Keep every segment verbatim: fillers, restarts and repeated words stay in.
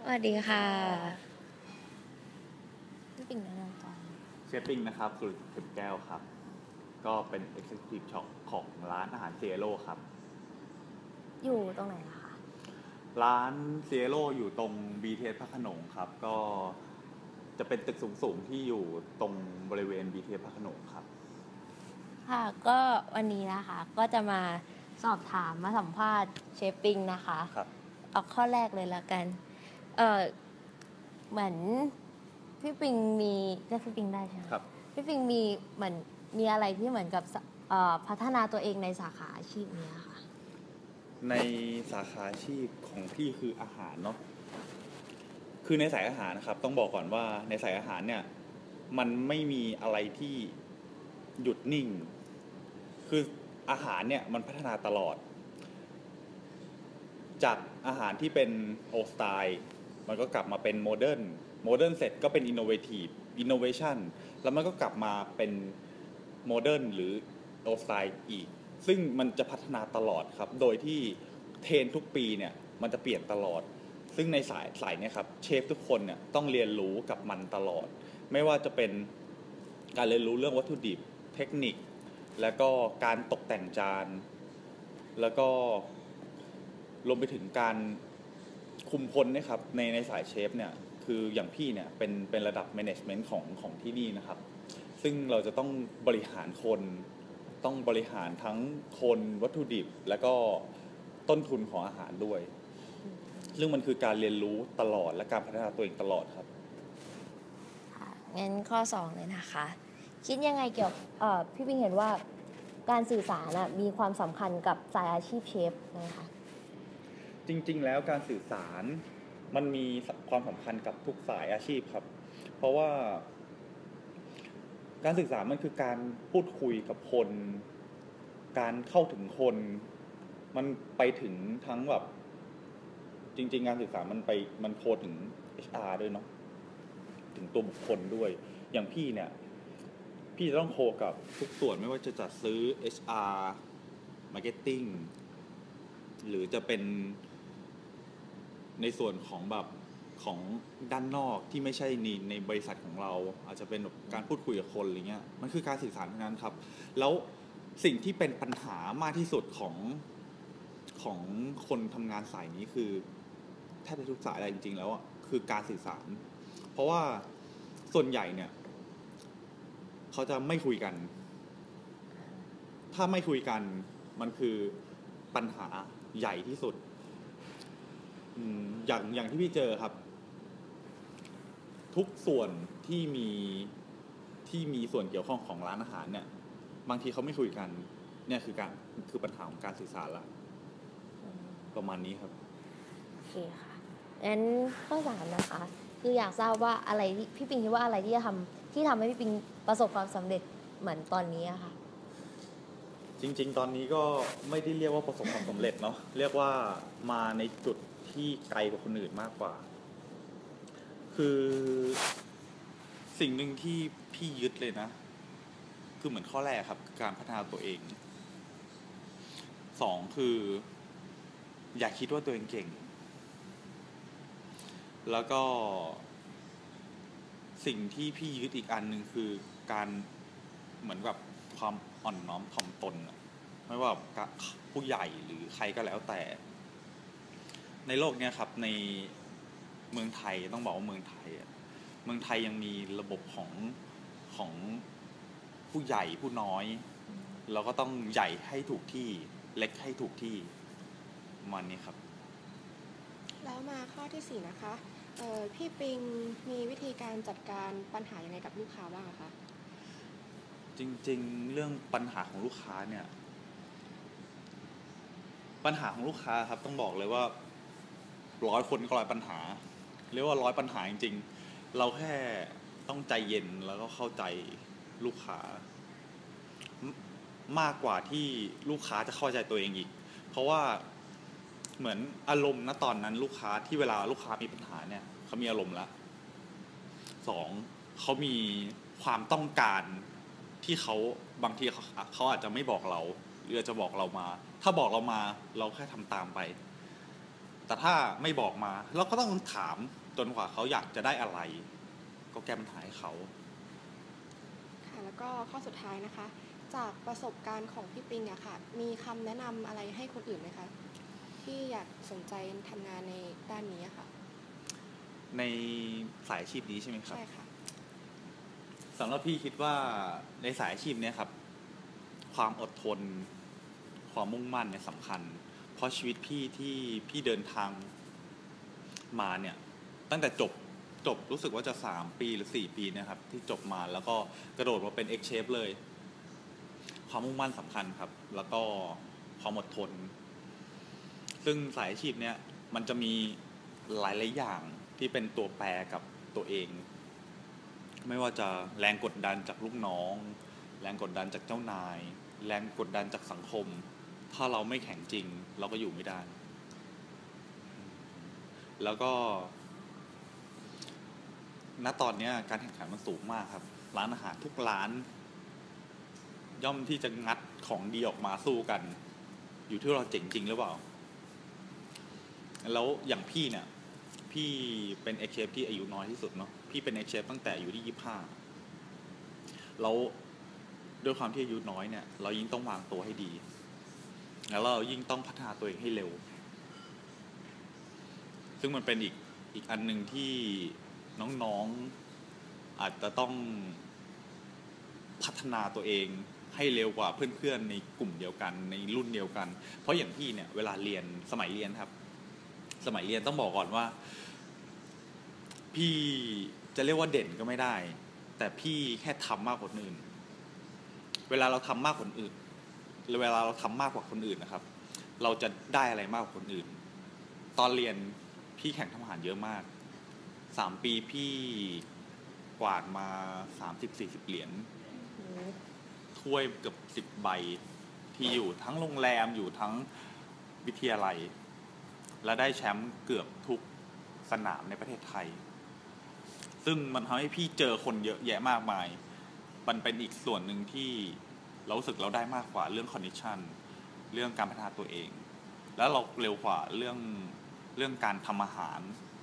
วัสดีค่ะพี่ปิ่งแนะนำตัวเชฟปิ้งนะครับสุริเข็มแก้วครับก็เป็น Executive Shop ของร้านอาหารเซโร่ครับอยู่ตรงไหนล่ะคะร้านเซโร่อยู่ตรง บี ที เอส พระโขนงครับก็จะเป็นตึกสูงๆที่อยู่ตรงบริเวณ บี ที เอส พระโขนงครับค่ะก็วันนี้นะคะก็จะมาสอบถามมาสัมภาษณ์เชฟปิงนะคะครับเอาข้อแรกเลยละกันเออเหมือนพี่ปิงมีเรียกพี่ปิงได้ใช่ไหมครับพี่ปิงมีเหมือนมีอะไรที่เหมือนกับพัฒนาตัวเองในสาขาอาชีพนี้ค่ะในสาขาอาชีพของพี่คืออาหารเนาะคือในสายอาหารนะครับต้องบอกก่อนว่าในสายอาหารเนี่ยมันไม่มีอะไรที่หยุดนิ่งคืออาหารเนี่ยมันพัฒนาตลอดจากอาหารที่เป็นโอสไตล์มันก็กลับมาเป็นโมเดิร์นโมเดิร์นเสร็จก็เป็นอินโนเวทีฟอินโนเวชันแล้วมันก็กลับมาเป็นโมเดิร์นหรือโอสไตล์อีกซึ่งมันจะพัฒนาตลอดครับโดยที่เทรนทุกปีเนี่ยมันจะเปลี่ยนตลอดซึ่งในสายสายเนี่ยครับเชฟทุกคนเนี่ยต้องเรียนรู้กับมันตลอดไม่ว่าจะเป็นการเรียนรู้เรื่องวัตถุดิบเทคนิคแล้วก็การตกแต่งจานแล้วก็รวมไปถึงการคุมคนนะครับในในสายเชฟเนี่ยคืออย่างพี่เนี่ยเป็นเป็นระดับแมネจเมนต์ของของที่นี่นะครับซึ่งเราจะต้องบริหารคนต้องบริหารทั้งคนวัตถุดิบแล้วก็ต้นทุนของอาหารด้วยซึ่งมันคือการเรียนรู้ตลอดและการพัฒนาตัวเองตลอดครับค่ะงั้นข้อสองเลยนะคะคิดยังไงเกี่ยวเอ่อพี่ปิงเห็นว่าการสื่อสารมีความสำคัญกับสายอาชีพเชฟนะคะจริงๆแล้วการสื่อสารมันมีความสำคัญกับทุกสายอาชีพครับเพราะว่าการสื่อสารมันคือการพูดคุยกับคนการเข้าถึงคนมันไปถึงทั้งแบบจริงๆการสื่อสารมันไปมันโคถึง เอช อาร์ ด้วยเนาะถึงตัวบุคคลด้วยอย่างพี่เนี่ยพี่จะต้องโคกับทุกส่วนไม่ว่าจะจัดซื้อ เอช อาร์ Marketing หรือจะเป็นในส่วนของแบบของด้านนอกที่ไม่ใช่ในในบริษัทของเราอาจจะเป็นแบบการพูดคุยกับคนอะไรเงี้ยมันคือการสื่อสารทั้งนั้นครับแล้วสิ่งที่เป็นปัญหามากที่สุดของของคนทำงานสายนี้คือแทบจะทุกสายอะไรจริงๆแล้วอ่ะคือการสื่อสารเพราะว่าส่วนใหญ่เนี่ยเขาจะไม่คุยกันถ้าไม่คุยกันมันคือปัญหาใหญ่ที่สุดอย่างอย่างที่พี่เจอครับทุกส่วนที่มีที่มีส่วนเกี่ยวข้องของร้านอาหารเนี่ยบางทีเขาไม่คุยกันเนี่ยคือการคือปัญหาของการสื่อสารละประมาณนี้ครับโอเคค่ะงั้นข้อสามนะคะคืออยากทราบว่าอะไรที่พี่ปิงคิดว่าอะไรที่จะทำที่ทำให้พี่ปิงประสบความสำเร็จเหมือนตอนนี้อะค่ะจริงๆตอนนี้ก็ไม่ได้เรียกว่าประสบความสำเร็จเนาะเรียกว่ามาในจุดที่ไกลกว่าคนอื่นมากกว่าคือสิ่งหนึ่งที่พี่ยึดเลยนะคือเหมือนข้อแรกครับการพัฒนาตัวเองสองคืออย่าคิดว่าตัวเองเก่งแล้วก็สิ่งที่พี่ยึดอีกอันหนึ่งคือการเหมือนกับความอ่อนน้อมถ่อมตนไม่ว่าผู้ใหญ่หรือใครก็แล้วแต่ในโลกนี้ครับในเมืองไทยต้องบอกว่าเมืองไทยเมืองไทยยังมีระบบของของผู้ใหญ่ผู้น้อยเราก็ต้องใหญ่ให้ถูกที่เล็กให้ถูกที่ประมาณนี้ครับแล้วมาข้อที่สี่นะคะพี่ปิงมีวิธีการจัดการปัญหายังไงกับลูกค้าบ้างคะจริงๆเรื่องปัญหาของลูกค้าเนี่ยปัญหาของลูกค้าครับต้องบอกเลยว่าร้อยคนก็ร้อยปัญหาเรียกว่าร้อยปัญหาจริงๆเราแค่ต้องใจเย็นแล้วก็เข้าใจลูกค้ามากกว่าที่ลูกค้าจะเข้าใจตัวเองอีกเพราะว่าเหมือนอารมณ์ณตอนนั้นลูกค้าที่เวลาลูกค้ามีปัญหาเนี่ยเขามีอารมณ์ละสองเขามีความต้องการที่เขาบางทีเขาเขาอาจจะไม่บอกเราหรืออาจจะบอกเรามาถ้าบอกเรามาเราแค่ทำตามไปแต่ถ้าไม่บอกมาเราก็ต้องถามจนกว่าเขาอยากจะได้อะไร ก็แก้ปัญหาให้เขาค่ะแล้วก็ข้อสุดท้ายนะคะ จากประสบการณ์ของพี่ปิงอะค่ะ มีคำแนะนำอะไรให้คนอื่นไหมคะ ที่อยากสนใจทำงานในด้านนี้อะค่ะในสายอาชีพนี้ใช่ไหมครับใช่ค่ะสำหรับพี่คิดว่าในสายอาชีพเนี้ยครับ ความอดทน ความมุ่งมั่นเนี่ยสำคัญ เพราะชีวิตพี่ที่พี่เดินทางมาเนี่ย ตั้งแต่จบจบรู้สึกว่าจะสามปีหรือสี่ปีนะครับ ที่จบมาแล้วก็กระโดดมาเป็น X Shape เลย ความมุ่งมั่นสำคัญครับ แล้วก็ความอดทน ซึ่งสายอาชีพเนี้ยมันจะมีหลายๆอย่างที่เป็นตัวแปรกับตัวเอง ไม่ว่าจะแรงกดดันจากลูกน้อง แรงกดดันจากเจ้านาย แรงกดดันจากสังคม ถ้าเราไม่แข็งจริง เราก็อยู่ไม่ได้ แล้วก็ ณ ตอนนี้การแข่งขันมันสูงมากครับ ร้านอาหารทุกร้าน ย่อมที่จะงัดของดีออกมาสู้กัน อยู่ที่เราเจ๋งจริงหรือเปล่า แล้วอย่างพี่เนี่ย พี่เป็น X Shape ที่อายุน้อยที่สุดเนาะ พี่เป็น X Shape ตั้งแต่อายุที่ยี่สิบห้า แล้วด้วยความที่อายุน้อยเนี่ย เรายิ่งต้องวางตัวให้ดี แล้วเรายิ่งต้องพัฒนาตัวเองให้เร็ว ซึ่งมันเป็นอีกอีกอันหนึ่งที่น้องๆอาจจะต้องพัฒนาตัวเองให้เร็วกว่าเพื่อนๆในกลุ่มเดียวกันในรุ่นเดียวกัน เพราะอย่างพี่เนี่ยเวลาเรียนสมัยเรียนครับ สมัยเรียนต้องบอกก่อนว่า พี่จะเรียกว่าเด่นก็ไม่ได้ แต่พี่แค่ทำมากกว่าคนอื่น เวลาเราทำมากกว่าคนอื่นเวลาเราทำมากกว่าคนอื่นนะครับ เราจะได้อะไรมากกว่าคนอื่น ตอนเรียนพี่แข่งทำอาหารเยอะมากสามปีพี่กวาดมาสามสิบสี่สิบเหรียญถ้วยเกือบสิบใบที่อยู่ทั้งโรงแรมอยู่ทั้งวิทยาลัย และได้แชมป์เกือบทุกสนามในประเทศไทย ซึ่งมันทำให้พี่เจอคนเยอะแยะมากมาย มันเป็นอีกส่วนหนึ่งที่เรารู้สึกเราได้มากกว่าเรื่องคอนดิชันเรื่องการพัฒนาตัวเอง แล้วเราเร็วกว่าเรื่องเรื่องการทำอาหาร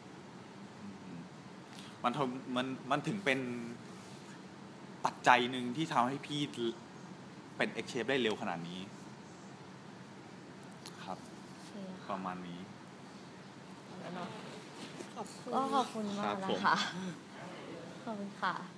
มันมันมันถึงเป็นปัจจัยหนึ่งที่ทำให้พี่เป็น X Shape ได้เร็วขนาดนี้ครับประมาณนี้ขอบคุณก็ขอบคุณมากนะคะ ขอบคุณค่ะ